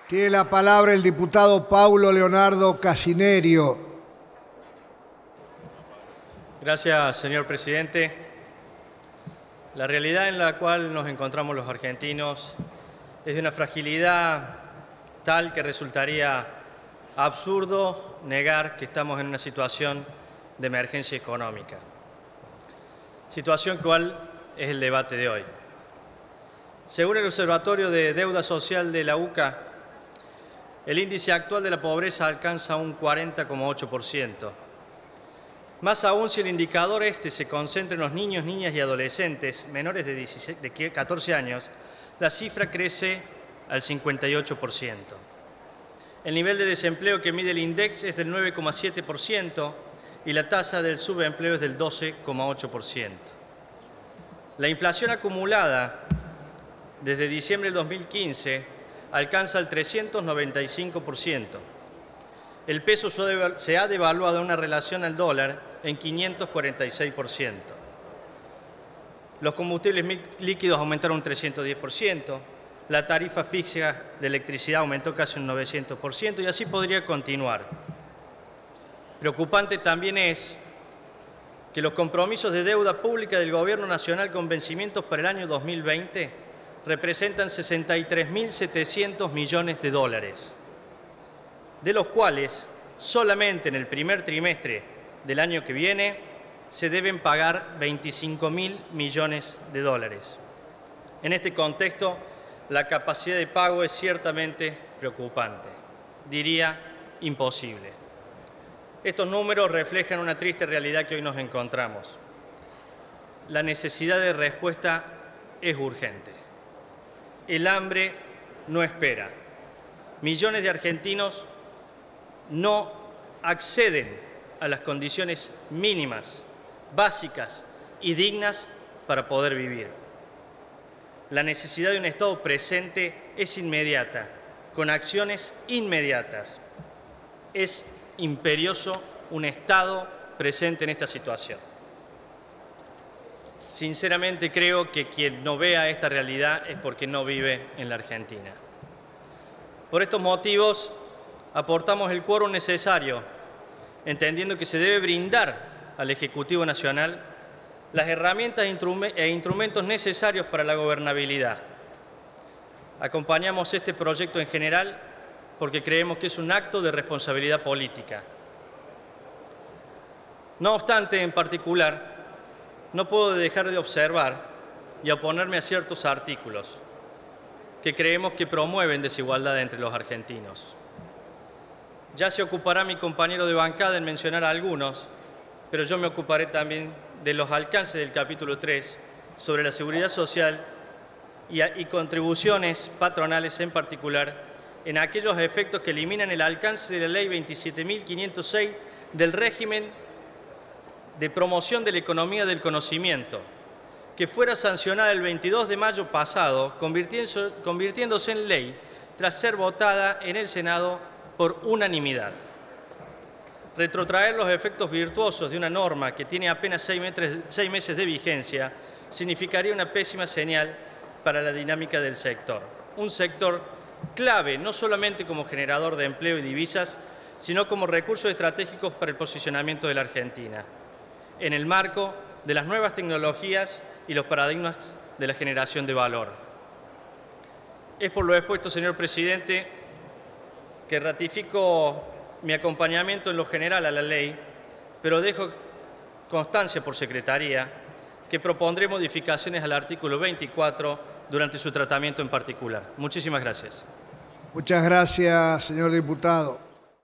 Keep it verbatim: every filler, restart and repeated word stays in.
Tiene la palabra el diputado Paulo Leonardo Casinerio. Gracias, señor presidente. La realidad en la cual nos encontramos los argentinos es de una fragilidad tal que resultaría absurdo negar que estamos en una situación de emergencia económica. Situación cual es el debate de hoy. Según el Observatorio de Deuda Social de la U C A, el índice actual de la pobreza alcanza un cuarenta coma ocho por ciento. Más aún si el indicador este se concentra en los niños, niñas y adolescentes menores de, dieciséis, de catorce años, la cifra crece al cincuenta y ocho por ciento. El nivel de desempleo que mide el INDEX es del nueve coma siete por ciento y la tasa del subempleo es del doce coma ocho por ciento. La inflación acumulada desde diciembre del dos mil quince alcanza el trescientos noventa y cinco por ciento. El peso se ha devaluado en una relación al dólar en quinientos cuarenta y seis por ciento. Los combustibles líquidos aumentaron un trescientos diez por ciento. La tarifa fija de electricidad aumentó casi un novecientos por ciento y así podría continuar. Preocupante también es que los compromisos de deuda pública del Gobierno Nacional con vencimientos para el año dos mil veinte representan sesenta y tres mil setecientos millones de dólares, de los cuales solamente en el primer trimestre del año que viene se deben pagar veinticinco mil millones de dólares. En este contexto, la capacidad de pago es ciertamente preocupante, diría imposible. Estos números reflejan una triste realidad que hoy nos encontramos. La necesidad de respuesta es urgente. El hambre no espera. Millones de argentinos no acceden a las condiciones mínimas, básicas y dignas para poder vivir. La necesidad de un Estado presente es inmediata, con acciones inmediatas. Es imperioso un Estado presente en esta situación. Sinceramente creo que quien no vea esta realidad es porque no vive en la Argentina. Por estos motivos, aportamos el quórum necesario, entendiendo que se debe brindar al Ejecutivo Nacional las herramientas e instrumentos necesarios para la gobernabilidad. Acompañamos este proyecto en general porque creemos que es un acto de responsabilidad política. No obstante, en particular, no puedo dejar de observar y oponerme a ciertos artículos que creemos que promueven desigualdad entre los argentinos. Ya se ocupará mi compañero de bancada en mencionar algunos, pero yo me ocuparé también de los alcances del capítulo tres sobre la seguridad social y, y contribuciones patronales en particular, en aquellos efectos que eliminan el alcance de la Ley veintisiete mil quinientos seis del régimen de promoción de la economía del conocimiento, que fuera sancionada el veintidós de mayo pasado, convirtiéndose en ley tras ser votada en el Senado por unanimidad. Retrotraer los efectos virtuosos de una norma que tiene apenas seis, metres, seis meses de vigencia significaría una pésima señal para la dinámica del sector. Un sector clave no solamente como generador de empleo y divisas, sino como recursos estratégicos para el posicionamiento de la Argentina, en el marco de las nuevas tecnologías y los paradigmas de la generación de valor. Es por lo expuesto, señor presidente, que ratifico mi acompañamiento en lo general a la ley, pero dejo constancia por secretaría que propondré modificaciones al artículo veinticuatro durante su tratamiento en particular. Muchísimas gracias. Muchas gracias, señor diputado.